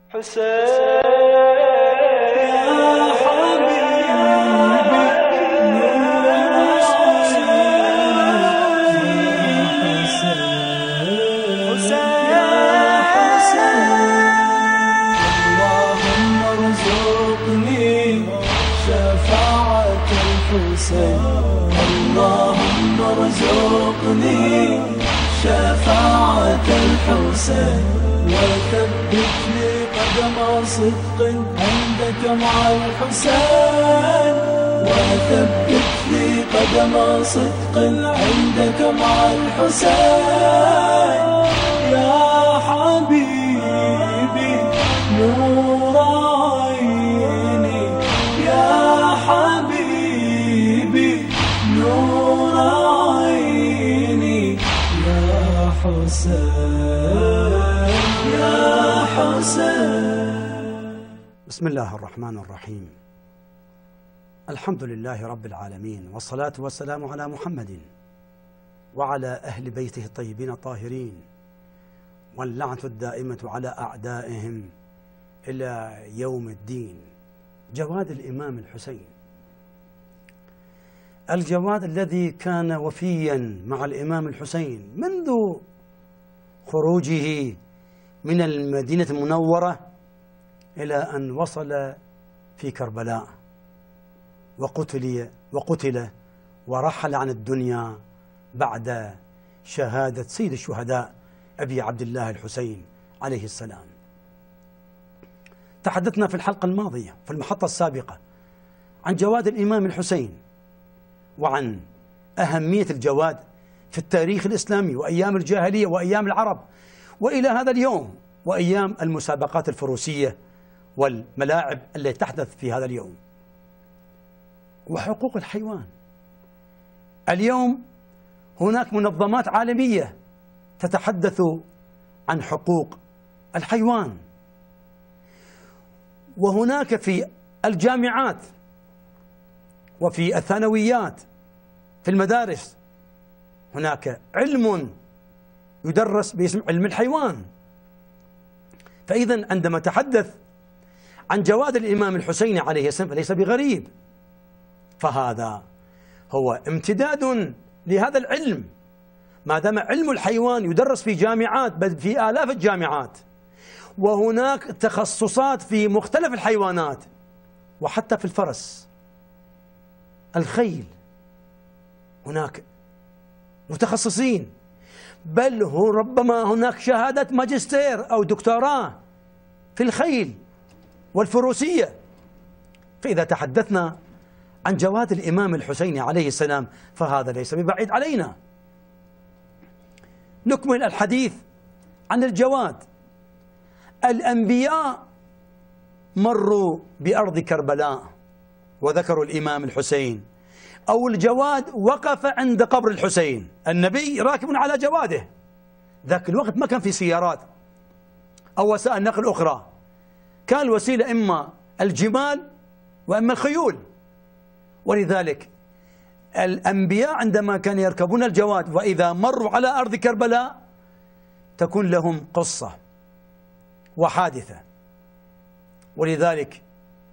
حسين يا حبيبي اللهم ارزقني شفاعة الحسين، اللهم ارزقني شفاعة الحسين، وثبت لي قدم صدق عندك مع الحسين، وثبت لي قدم صدق عندك مع الحسين. يا حبيبي نور عيني، يا حبيبي نور عيني، يا حسين يا حسين. بسم الله الرحمن الرحيم. الحمد لله رب العالمين، والصلاة والسلام على محمد وعلى أهل بيته الطيبين الطاهرين، واللعنة الدائمة على أعدائهم إلى يوم الدين. جواد الإمام الحسين، الجواد الذي كان وفيا مع الإمام الحسين منذ خروجه من المدينة المنورة إلى أن وصل في كربلاء وقتل ورحل عن الدنيا بعد شهادة سيد الشهداء أبي عبد الله الحسين عليه السلام. تحدثنا في الحلقة الماضية في المحطة السابقة عن جواد الإمام الحسين وعن أهمية الجواد في التاريخ الإسلامي وأيام الجاهلية وأيام العرب وإلى هذا اليوم وأيام المسابقات الفروسية والملاعب التي تحدث في هذا اليوم. وحقوق الحيوان، اليوم هناك منظمات عالمية تتحدث عن حقوق الحيوان، وهناك في الجامعات وفي الثانويات في المدارس هناك علم يدرس باسم علم الحيوان. فإذا عندما تحدث عن جواد الإمام الحسين عليه السلام فليس بغريب، فهذا هو امتداد لهذا العلم. ما دام علم الحيوان يدرس في جامعات، بل في آلاف الجامعات، وهناك تخصصات في مختلف الحيوانات وحتى في الفرس، الخيل، هناك متخصصين، بل هو ربما هناك شهادة ماجستير أو دكتوراه في الخيل والفروسية. فإذا تحدثنا عن جواد الإمام الحسين عليه السلام فهذا ليس ببعيد علينا. نكمل الحديث عن الجواد. الأنبياء مروا بأرض كربلاء وذكروا الإمام الحسين، أو الجواد وقف عند قبر الحسين، النبي راكب على جواده. ذاك الوقت ما كان في سيارات أو وسائل نقل أخرى، كان الوسيلة إما الجمال وإما الخيول. ولذلك الأنبياء عندما كانوا يركبون الجواد وإذا مروا على أرض كربلاء تكون لهم قصة وحادثة. ولذلك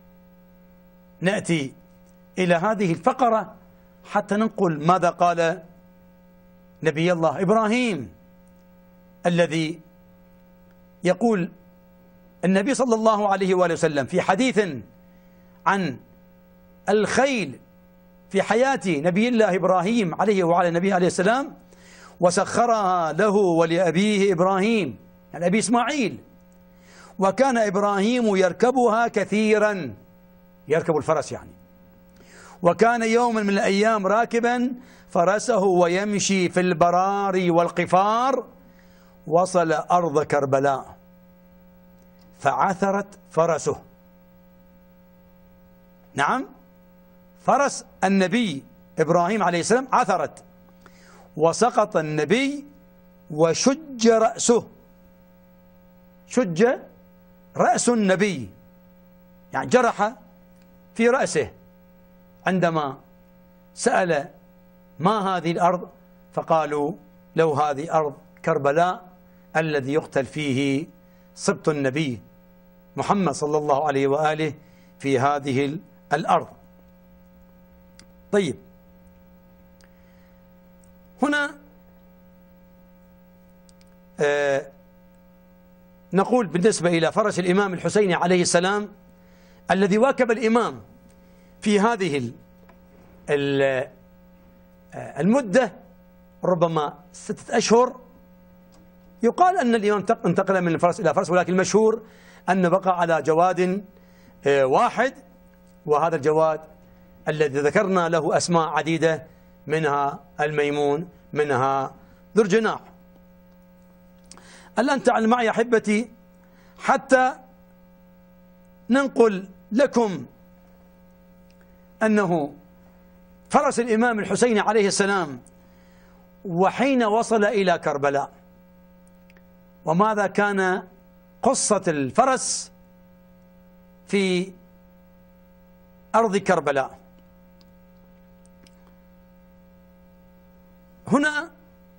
نأتي إلى هذه الفقرة حتى ننقل ماذا قال نبي الله إبراهيم، الذي يقول النبي صلى الله عليه وآله وسلم في حديث عن الخيل في حياة نبي الله إبراهيم عليه وعلى نبيه عليه السلام: وسخرها له ولأبيه إبراهيم، يعني أبي إسماعيل، وكان إبراهيم يركبها كثيرا، يركب الفرس يعني، وكان يوما من الأيام راكبا فرسه ويمشي في البراري والقفار، وصل أرض كربلاء فعثرت فرسه. نعم، فرس النبي إبراهيم عليه السلام عثرت، وسقط النبي وشج رأسه. شج رأس النبي يعني جرح في رأسه. عندما سأل ما هذه الأرض فقالوا له هذه أرض كربلاء الذي يقتل فيه سبط النبي محمد صلى الله عليه وآله في هذه الأرض. طيب، هنا نقول بالنسبة إلى فرس الإمام الحسين عليه السلام الذي واكب الإمام في هذه المدة ربما 6 أشهر. يقال أن الإمام انتقل من فرس إلى فرس، ولكن المشهور أنه بقى على جواد واحد، وهذا الجواد الذي ذكرنا له أسماء عديدة، منها الميمون، منها ذو الجناح. الآن تعالوا معي أحبتي حتى ننقل لكم أنه فرس الإمام الحسين عليه السلام وحين وصل إلى كربلاء، وماذا كان قصة الفرس في أرض كربلاء. هنا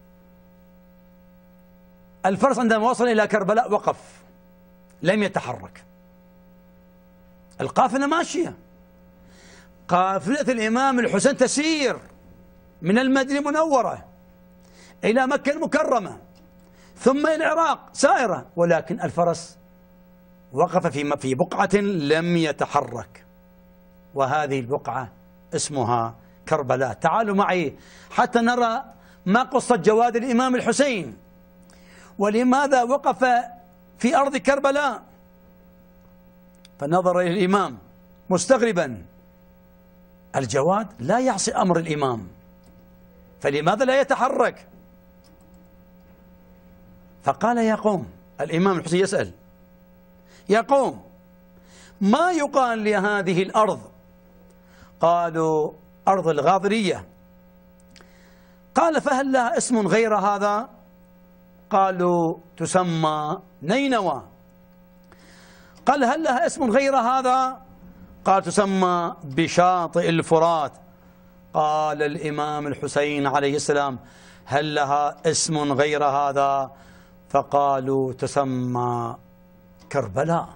الفرس عندما وصل إلى كربلاء وقف، لم يتحرك. القافلة ماشية، قافلة الإمام الحسين تسير من المدينة المنورة إلى مكة المكرمة ثم إلى العراق سائرة، ولكن الفرس وقف في بقعة لم يتحرك، وهذه البقعة اسمها كربلاء. تعالوا معي حتى نرى ما قصة جواد الإمام الحسين، ولماذا وقف في أرض كربلاء. فنظر إلى الإمام مستغربا، الجواد لا يعصي أمر الإمام، فلماذا لا يتحرك؟ فقال: يا قوم، الإمام الحسين يسأل: يا قوم، ما يقال لهذه الأرض؟ قالوا: أرض الغاضرية. قال: فهل لها اسم غير هذا؟ قالوا: تسمى نينوى. قال: هل لها اسم غير هذا؟ قال: تسمى بشاطئ الفرات. قال الإمام الحسين عليه السلام: هل لها اسم غير هذا؟ فقالوا: تسمى كربلاء.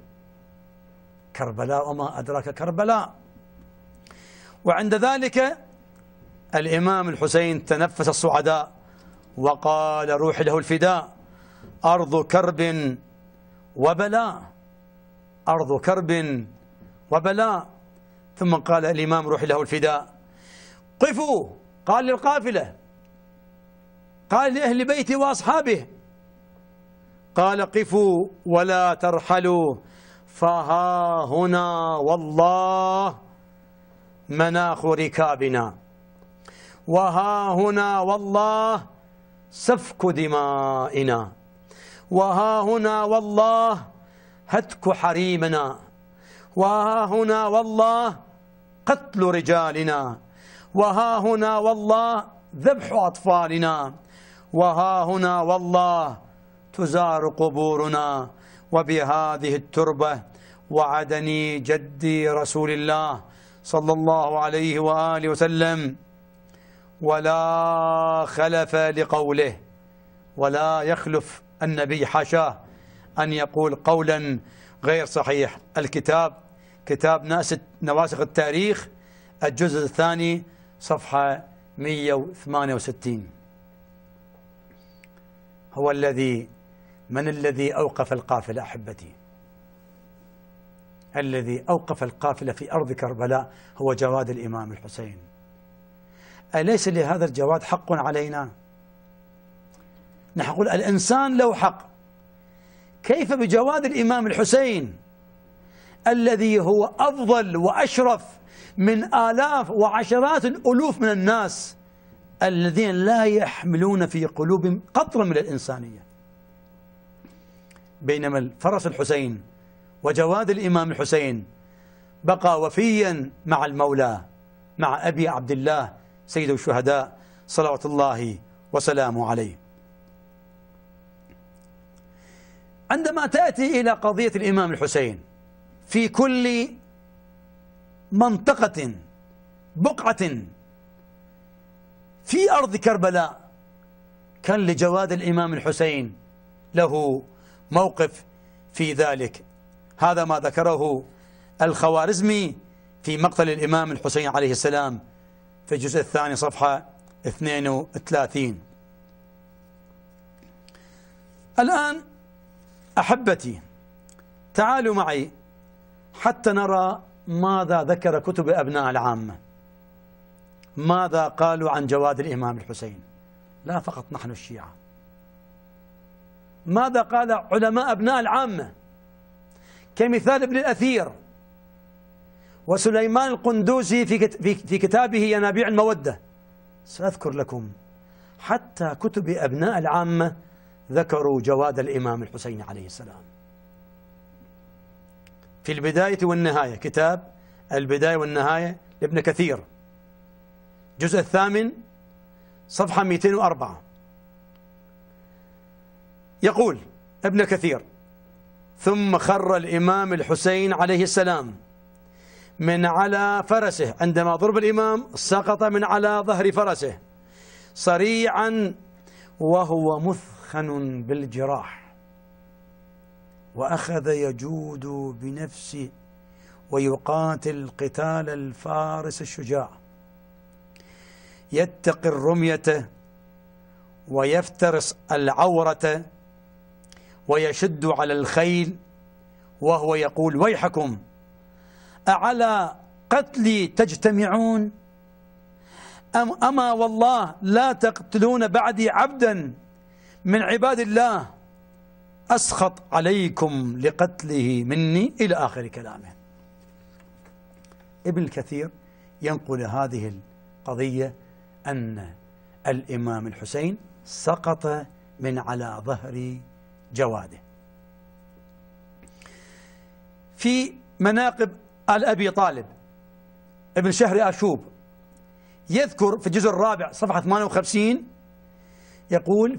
كربلاء وما أدراك كربلاء. وعند ذلك الإمام الحسين تنفس الصعداء وقال: روحي له الفداء، أرض كرب وبلاء، أرض كرب وبلاء. ثم قال الإمام: روحي له الفداء، قفوا. قال للقافلة، قال لأهل بيتي وأصحابه، قال: قفوا ولا ترحلوا، فها هنا والله مناخ ركابنا، وها هنا والله سفك دمائنا، وها هنا والله هتك حريمنا، وها هنا والله قتل رجالنا، وها هنا والله ذبح أطفالنا، وها هنا والله تزار قبورنا، وبهذه التربة وعدني جدي رسول الله صلى الله عليه وآله وسلم، ولا خلف لقوله، ولا يخلف النبي حاشاه أن يقول قولا غير صحيح. الكتاب كتاب نواسخ التاريخ، الجزء الثاني، صفحة 168. هو من الذي أوقف القافلة أحبتي؟ الذي أوقف القافلة في أرض كربلاء هو جواد الإمام الحسين. أليس لهذا الجواد حق علينا؟ نقول الإنسان له حق، كيف بجواد الإمام الحسين الذي هو أفضل وأشرف من آلاف وعشرات الألوف من الناس الذين لا يحملون في قلوبهم قطرة من الإنسانية، بينما الفرس الحسين وجواد الإمام الحسين بقى وفيا مع المولى، مع أبي عبد الله سيد الشهداء صلوات الله وسلامه عليه. عندما تأتي إلى قضية الإمام الحسين، في كل منطقة بقعة في أرض كربلاء كان لجواد الإمام الحسين له موقف في ذلك. هذا ما ذكره الخوارزمي في مقتل الإمام الحسين عليه السلام في الجزء الثاني صفحة 32. الآن أحبتي تعالوا معي حتى نرى ماذا ذكر كتب أبناء العامة، ماذا قالوا عن جواد الإمام الحسين، لا فقط نحن الشيعة، ماذا قال علماء أبناء العامة كمثال ابن الأثير وسليمان القندوزي في كتابه ينابيع المودة. سأذكر لكم حتى كتب أبناء العامة ذكروا جواد الإمام الحسين عليه السلام. في البداية والنهاية، كتاب البداية والنهاية لابن كثير، جزء الثامن صفحة 204، يقول ابن كثير: ثم خر الإمام الحسين عليه السلام من على فرسه، عندما ضرب الإمام سقط من على ظهر فرسه صريعا وهو مثخن بالجراح، وأخذ يجود بنفسه ويقاتل قتال الفارس الشجاع، يتقي الرمية ويفترس العورة ويشد على الخيل، وهو يقول: ويحكم أعلى قتلي تجتمعون؟ أما والله لا تقتلون بعدي عبدا من عباد الله أسخط عليكم لقتله مني، إلى آخر كلامه. ابن كثير ينقل هذه القضية أن الإمام الحسين سقط من على ظهر جواده. في مناقب أبي طالب ابن شهر آشوب يذكر في الجزء الرابع صفحة 58، يقول: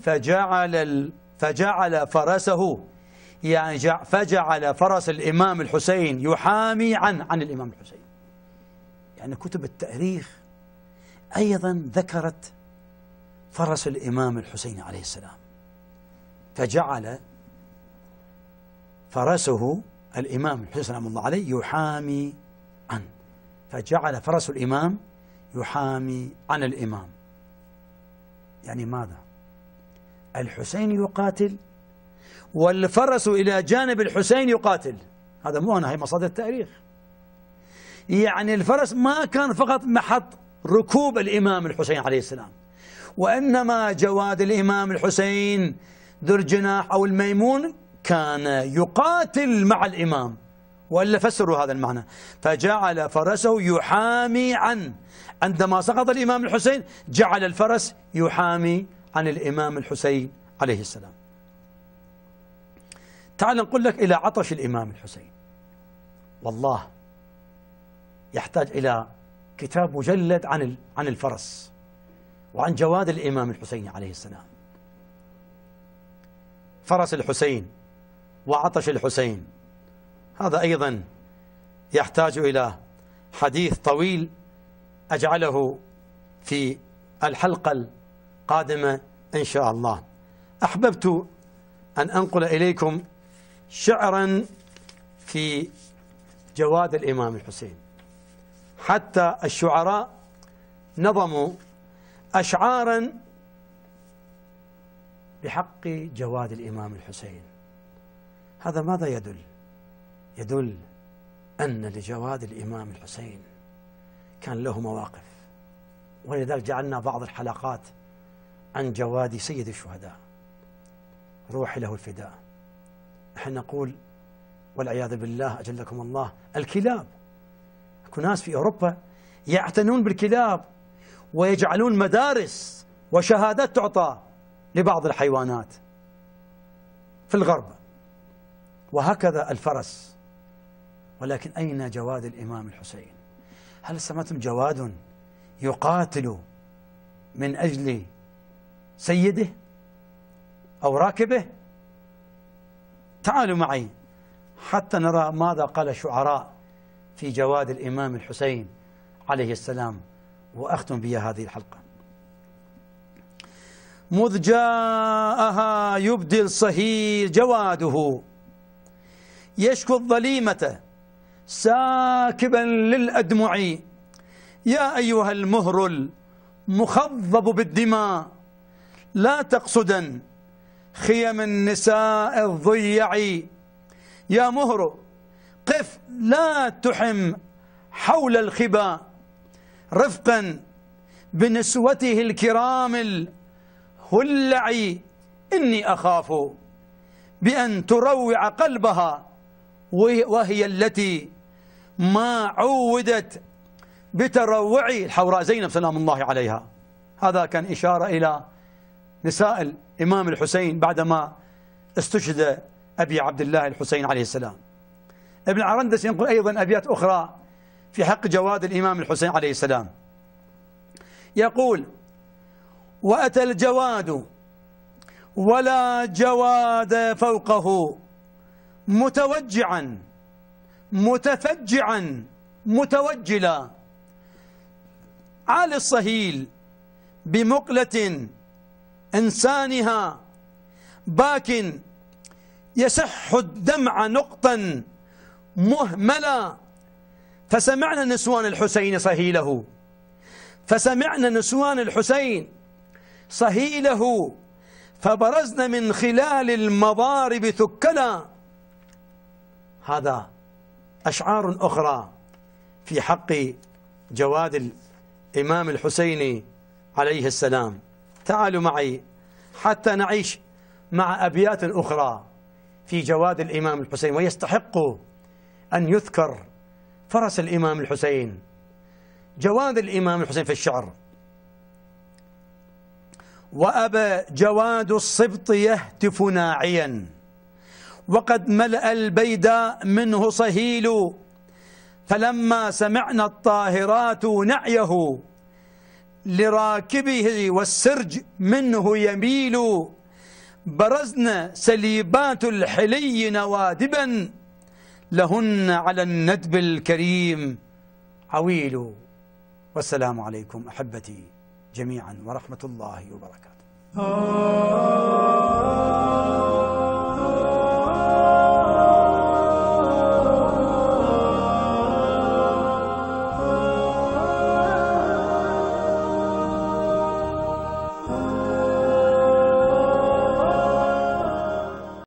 فجعل فرسه، يعني فجعل فرس الإمام الحسين يحامي عن الإمام الحسين. يعني كتب التاريخ أيضا ذكرت فرس الإمام الحسين عليه السلام، فجعل فرسه الإمام الحسين سلام الله عليه يحامي عنه، فجعل فرس الإمام يحامي عن الإمام. يعني ماذا؟ الحسين يقاتل والفرس إلى جانب الحسين يقاتل. هذا مو أنا، هي مصادر التاريخ. يعني الفرس ما كان فقط محط ركوب الإمام الحسين عليه السلام، وإنما جواد الإمام الحسين ذو الجناح أو الميمون كان يقاتل مع الإمام، وإلا فسروا هذا المعنى. فجعل فرسه يحامي عندما سقط الإمام الحسين جعل الفرس يحامي عن الإمام الحسين عليه السلام. تعال نقول لك إلى عطش الإمام الحسين، والله يحتاج إلى كتاب مجلد عن الفرس وعن جواد الإمام الحسين عليه السلام. فرس الحسين وعطش الحسين، هذا أيضا يحتاج إلى حديث طويل أجعله في الحلقة القادمة إن شاء الله. أحببت أن أنقل إليكم شعرا في جواد الإمام الحسين. حتى الشعراء نظموا أشعارا بحق جواد الإمام الحسين. هذا ماذا يدل؟ يدل أن لجواد الإمام الحسين كان له مواقف، ولذلك جعلنا بعض الحلقات عن جواد سيد الشهداء، روحي له الفداء. نحن نقول والعياذ بالله أجلكم الله الكلاب. اكو ناس في أوروبا يعتنون بالكلاب ويجعلون مدارس وشهادات تعطى لبعض الحيوانات في الغرب، وهكذا الفرس. ولكن أين جواد الإمام الحسين؟ هل سمعتم جواد يقاتل من أجل سيده أو راكبه؟ تعالوا معي حتى نرى ماذا قال الشعراء في جواد الإمام الحسين عليه السلام، وأختم بها هذه الحلقة. مذ جاءها يبدي الصهيل جواده يشكو الظليمة ساكبا للأدمع. يا أيها المهر المخضب بالدماء لا تقصدا خيم النساء الضيع. يا مهر قف لا تحم حول الخبا رفقا بنسوته الكرام الهلع. إني أخاف بأن تروع قلبها وهي التي ما عودت بتروع الحوراء زينب سلام الله عليها. هذا كان إشارة إلى نساء الإمام الحسين بعدما استشهد أبي عبد الله الحسين عليه السلام. ابن عرندس ينقل أيضا أبيات أخرى في حق جواد الإمام الحسين عليه السلام، يقول: وأتى الجواد ولا جواد فوقه متوجعا متفجعا متوجلا عالي الصهيل بمقلة إنسانها باك يسح الدمع نقطا مهملا. فسمعنا نسوان الحسين صهيله، فسمعنا نسوان الحسين صهيله، فبرزن من خلال المضارب ثكلا. هذا أشعار أخرى في حق جواد الإمام الحسين عليه السلام. تعالوا معي حتى نعيش مع أبيات أخرى في جواد الإمام الحسين، ويستحق أن يذكر فرس الإمام الحسين، جواد الإمام الحسين في الشعر. وأبى جواد الصبط يهتف ناعيا وقد ملأ البيداء منه صهيل. فلما سمعنا الطاهرات نعيه لراكبه والسرج منه يميل. برزن سليبات الحلي نوادبا لهن على الندب الكريم عويل. والسلام عليكم أحبتي جميعا ورحمة الله وبركاته.